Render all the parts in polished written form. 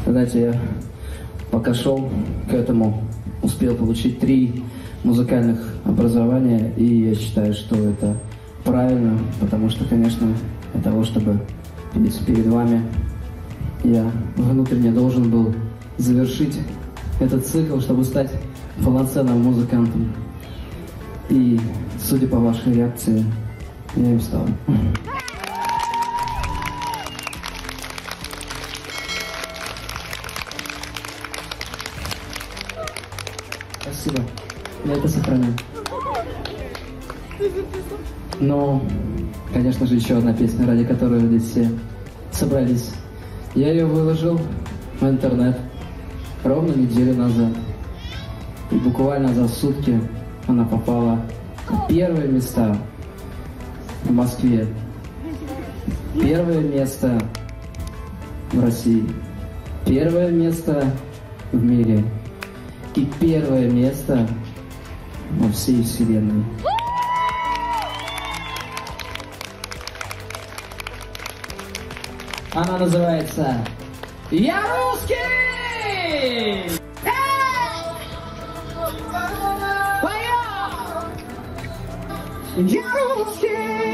Знаете, я пока шел к этому, успел получить 3 музыкальных образования, и я считаю, что это правильно, потому что, конечно, для того, чтобы петь перед вами, я внутренне должен был завершить этот цикл, чтобы стать полноценным музыкантом. И, судя по вашей реакции, я им стал. Спасибо. Я это сохраню. Но, конечно же, еще одна песня, ради которой здесь все собрались. Я ее выложил в интернет ровно неделю назад. И буквально за сутки она попала на первые места в Москве, первое место в России, первое место в мире и первое место во всей вселенной. Она называется «Я русский!» Я русский!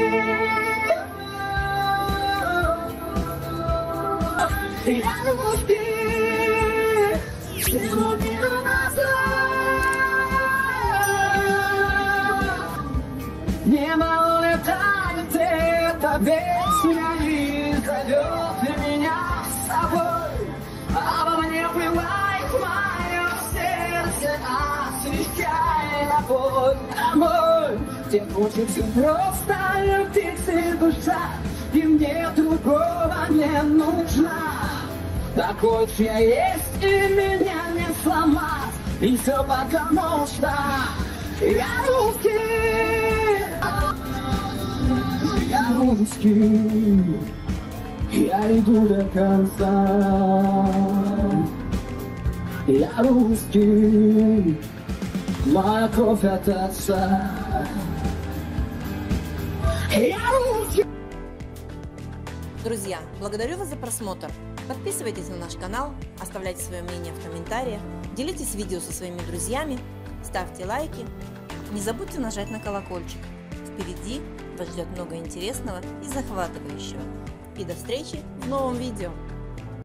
Я русский! Всему миру назад! Небо улетает, эта песня и зовет меня с собой. А во мне плывает мое сердце, освещая боль, боль. Где хочется просто любить душа, и мне другого не нужно. Такой же я есть, и меня не сломать, и все потому что я русский. Я русский, я иду до конца. Я русский, моя кровь от отца. Друзья, благодарю вас за просмотр. Подписывайтесь на наш канал, оставляйте свое мнение в комментариях, делитесь видео со своими друзьями, ставьте лайки. Не забудьте нажать на колокольчик. Впереди вас ждет много интересного и захватывающего. И до встречи в новом видео.